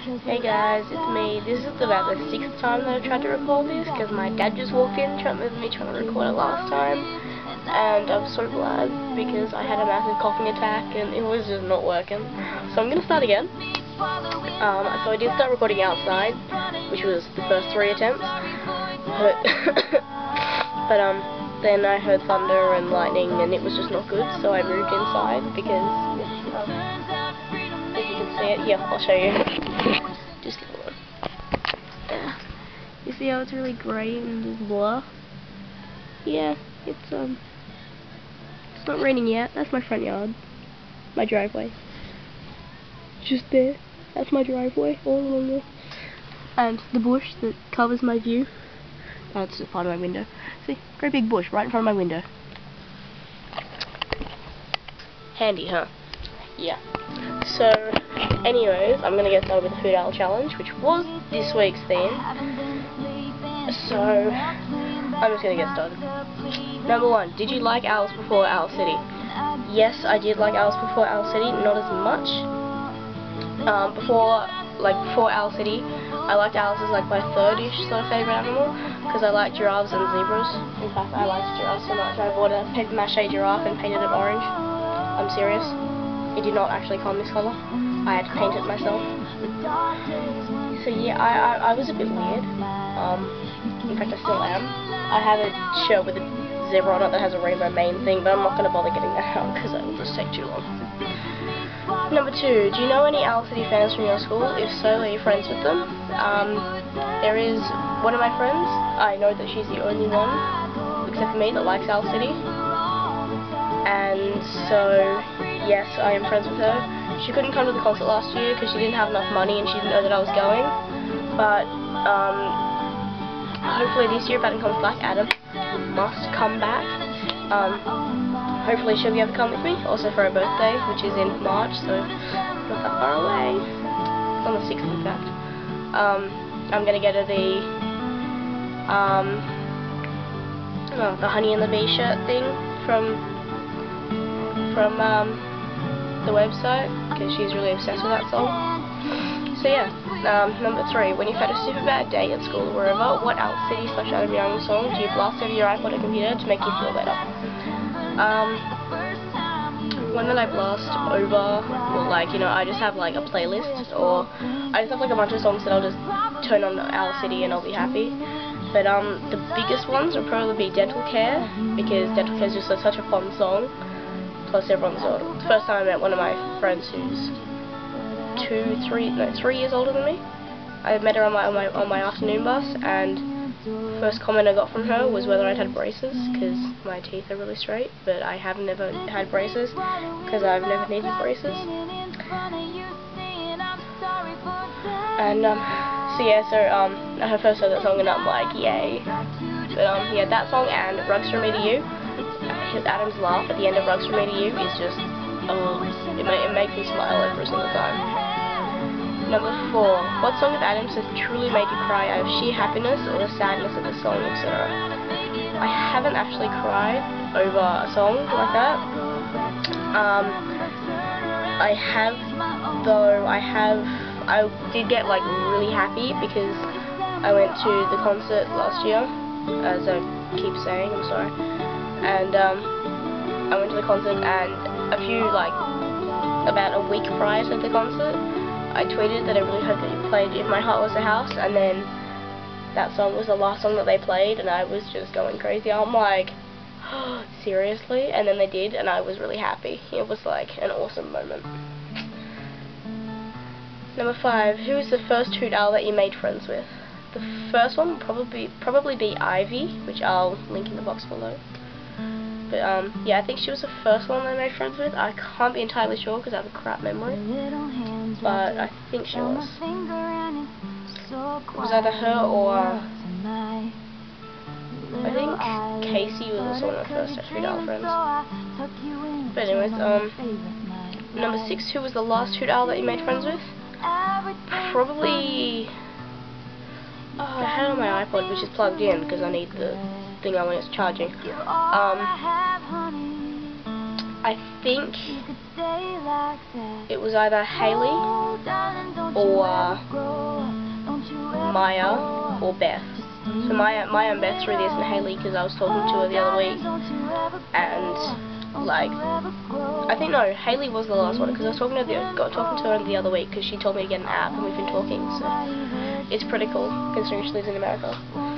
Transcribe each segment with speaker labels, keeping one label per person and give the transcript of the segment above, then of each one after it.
Speaker 1: Hey guys, it's me. This is about the 6th time that I've tried to record this because my dad just walked in with me trying to record it last time, and I'm so glad because I had a massive coughing attack and it was just not working. So I'm gonna start again. So I did start recording outside, which was the first 3 attempts, but then I heard thunder and lightning and it was just not good, so I moved inside because if you can see it, here, I'll show you. Just a little. There. You see how it's really grey and just blur? Yeah, it's not raining yet. That's my front yard. My driveway. Just there. That's my driveway, all along there. And the bush that covers my view. Oh, it's just part of my window. See, great big bush right in front of my window. Handy, huh? Yeah. So, anyways, I'm gonna get started with the Hootowl challenge, which was this week's theme. So, I'm just gonna get started. Number 1, did you like Alice before Owl City? Yes, I did like Alice before Owl City, not as much. Before Owl City, I liked Alice as like my 3rd-ish sort of favourite animal, because I like giraffes and zebras. In fact, I liked giraffes so much I bought a paper mache giraffe and painted it orange. I'm serious. It did not actually come this colour. I had to paint it myself. So yeah, I was a bit weird. In fact, I still am. I have a shirt with a zebra on it that has a rainbow mane thing, but I'm not going to bother getting that out because that will just take too long. Number 2, do you know any Owl City fans from your school? If so, are you friends with them? There is one of my friends. I know that she's the only one, except for me, that likes Owl City. And so, yes, I am friends with her. She couldn't come to the concert last year because she didn't have enough money and she didn't know that I was going. But hopefully this year, if Adam comes back, Adam must come back. Hopefully she'll be able to come with me, also for her birthday, which is in March, so not that far away. It's on the 6th, in fact. I'm gonna get her the Honey and the Bee shirt thing from the website, because she's really obsessed with that song. So yeah, number 3, when you've had a super bad day at school or wherever, what Owl City / Adam Young song do you blast over your iPod or computer to make you feel better? One that I blast over, well, like, you know, I just have like a playlist, or I just have like a bunch of songs that I'll just turn on Owl City and I'll be happy. But the biggest ones will probably be Dental Care, because Dental Care is just such a fun song. Plus everyone's old. The first time I met one of my friends who's 3 years older than me. I met her on my afternoon bus, and first comment I got from her was whether I'd had braces, because my teeth are really straight, but I have never had braces because I've never needed braces. And so yeah, I first heard that song and I'm like, yay. But yeah, that song and Rugs From Me To You. Adam's laugh at the end of Rugs From Me To You is just, it makes me smile every single time. Number 4, what song of Adam's has truly made you cry out of sheer happiness or the sadness of the song, etc.? I haven't actually cried over a song like that. I did get like really happy because I went to the concert last year, as I keep saying, I'm sorry. And I went to the concert, and about a week prior to the concert, I tweeted that I really hoped that you played If My Heart Was a House, and then that song was the last song that they played, and I was just going crazy. I'm like, oh, seriously? And then they did, and I was really happy. It was like an awesome moment. Number 5, who is the first Hootowl that you made friends with? The first one would probably be Ivy, which I'll link in the box below. But yeah, I think she was the first one that I made friends with. I can't be entirely sure because I have a crap memory, but I think she was. It was either her or I think Casey was also one of my first Hootowl friends. But anyways, number 6, who was the last Hootowl that you made friends with? Probably. I had it on my iPod, which is plugged in because I need the thing on when it's charging. I think it was either Haley or Maya or Beth. So Maya and Beth threw this, and Haley, because I was talking to her the other week, and like, I think no, Haley was the last one, because I was talking to her the other week, because she told me to get an app, and we've been talking, so it's pretty cool, considering she lives in America.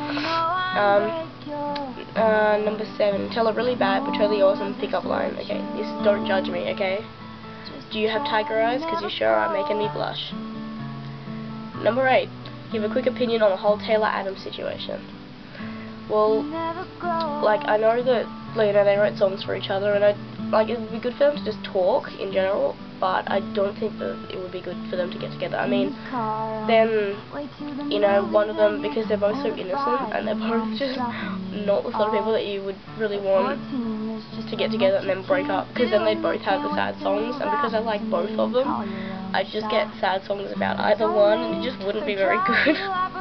Speaker 1: Number 7, tell a really bad but totally awesome pickup line. Okay, this don't judge me, okay? Do you have tiger eyes? Because you sure are making me blush. Number 8, give a quick opinion on the whole Taylor Adams situation. Well, like, I know that, like, you know, they wrote songs for each other, and like, it would be good for them to just talk in general, but I don't think that it would be good for them to get together. I mean, then, you know, one of them, because they're both so innocent, and they're both just not the sort of people that you would really want to get together and then break up, because then they'd both have the sad songs, and because I like both of them, I'd just get sad songs about either one, and it just wouldn't be very good.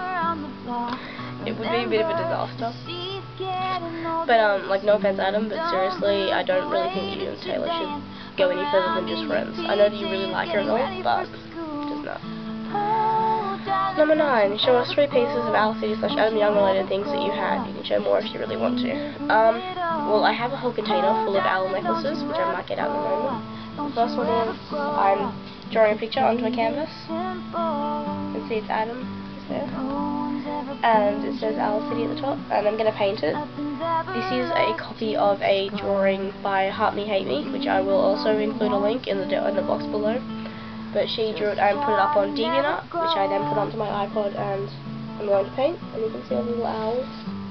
Speaker 1: It would be a bit of a disaster. But, like, no offense, Adam, but seriously, I don't really think you and Taylor should go any further than just friends. I know that you really like her and all, but just not. Number 9, show us 3 pieces of Owl City / Adam Young related things that you had. You can show more if you really want to. Well, I have a whole container full of owl necklaces, which I might get out in a moment. The first one is, I'm drawing a picture onto a canvas. You can see it's Adam, is there. And it says Owl City at the top, and I'm going to paint it. This is a copy of a drawing by Heart Me Hate Me, which I will also include a link in the box below. But she drew it and put it up on DeviantArt, which I then put onto my iPod, and I'm going to paint. And you can see all the little owls.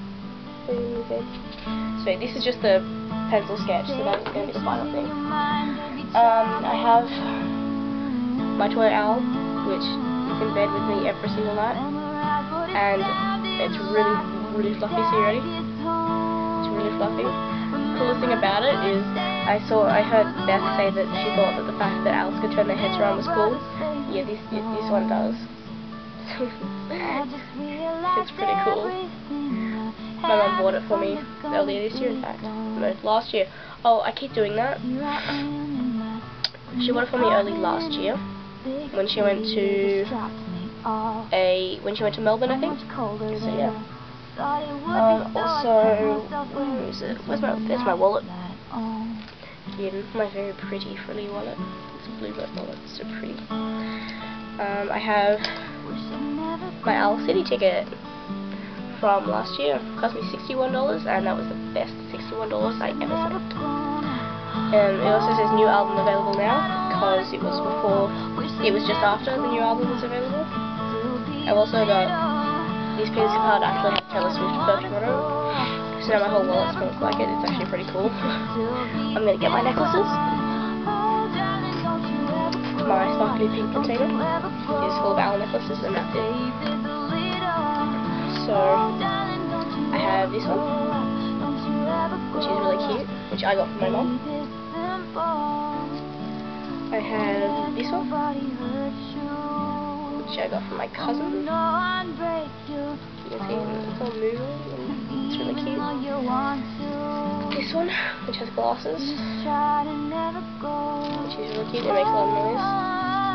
Speaker 1: So this is just the pencil sketch, so that's going to be the final thing. I have my toy owl, which is in bed with me every single night. And it's really fluffy. See, you ready? It's really fluffy. The coolest thing about it is I heard Beth say that she thought that the fact that owls could turn their heads around was cool. Yeah, this one does. It's pretty cool. My mum bought it for me earlier this year, in fact. No, last year. Oh, I keep doing that. She bought it for me early last year when she went to Melbourne, I think. So yeah. Also, where is it? There's my wallet. Again, my very pretty frilly wallet. It's a bluebird wallet. It's so pretty. I have my Owl City ticket from last year. It cost me $61, and that was the best $61 I ever spent. It also says new album available now, because it was just after the new album was available. I've also got this piece of card actually has Taylor Swift perfume on it, so now my whole wallet smells like it. It's actually pretty cool. I'm gonna get my necklaces. My sparkly pink container is full of owl necklaces, and that's it. So I have this one, which is really cute, which I got from my mom. I have this one, which I got from my cousin. You can see it's all moving, and it's really cute. This one, which has glasses, which is really cute. It makes a lot of noise.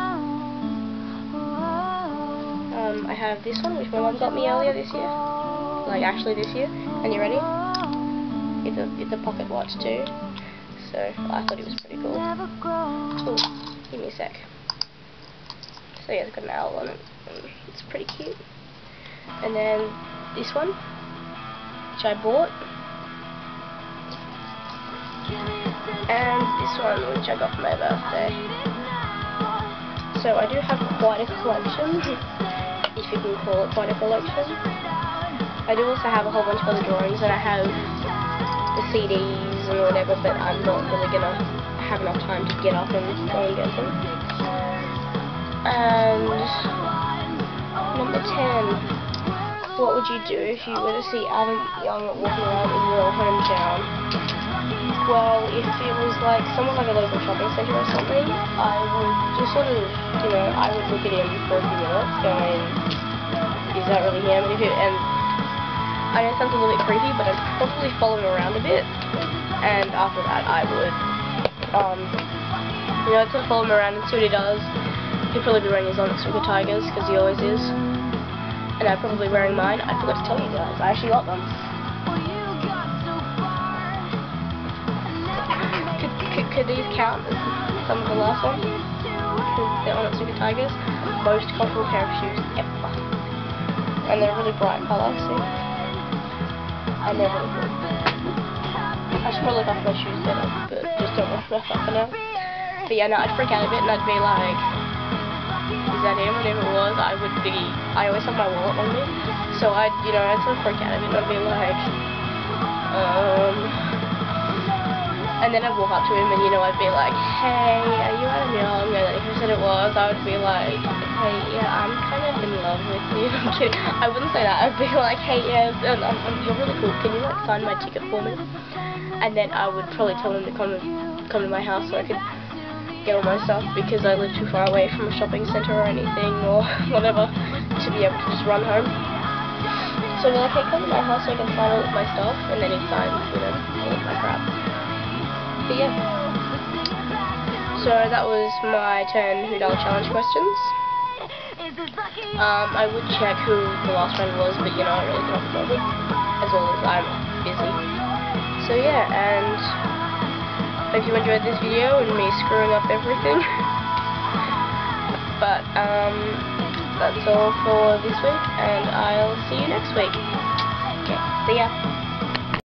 Speaker 1: I have this one, which my mum got me earlier this year, like actually this year. And you ready? It's a pocket watch too. So I thought it was pretty cool. Ooh, give me a sec. So yeah, it's got an owl on it, and it's pretty cute. And then this one, which I bought, and this one, which I got for my birthday. So I do have quite a collection, if you can call it quite a collection. I do also have a whole bunch of other drawings, and I have the CDs and whatever, but I'm not really gonna have enough time to get up and go and get them. And number 10, what would you do if you were to see Adam Young walking around in your hometown? Well, if it was like somewhere like a local shopping centre or something, I would just sort of, you know, I would look at him for a few minutes, going, is that really him? And I know it sounds a little bit creepy, but I'd probably follow him around a bit, and after that I would, you know, I'd sort of follow him around and see what he does. He'd probably be wearing his Onitsuka Tigers, because he always is. And I'm probably wearing mine. I forgot to tell you guys, I actually got them. Could these count as some of the last ones? They're Onitsuka Tigers. Most comfortable pair of shoes ever. And they're really bright colour, see? And they're really good. I should probably look after my shoes better, but just don't wash my stuff for now. But yeah, no, I'd freak out a bit and I'd be like, is that him? Whenever it was, I always have my wallet on me, so I'd sort of freak out a bit and I'd be like, and then I'd walk up to him and I'd be like, hey, are you Adam Young? And then if he said it was, I would be like, hey, yeah, I'm kind of in love with you. I'm kidding. I wouldn't say that. I'd be like, hey, yeah, you're really cool. Can you like sign my ticket for me? And then I would probably tell him to come to my house so I could get all my stuff, because I live too far away from a shopping centre or anything or whatever to be able to just run home. So I'd be like, hey, come to my house so I can sign all of my stuff, and then he'd sign, all of my crap. But yeah. So that was my 10 Hootowl challenge questions. I would check who the last friend was, but I really don't bother, as well as I'm busy. So yeah, and hope you enjoyed this video and me screwing up everything. But that's all for this week, and I'll see you next week. Okay, see ya.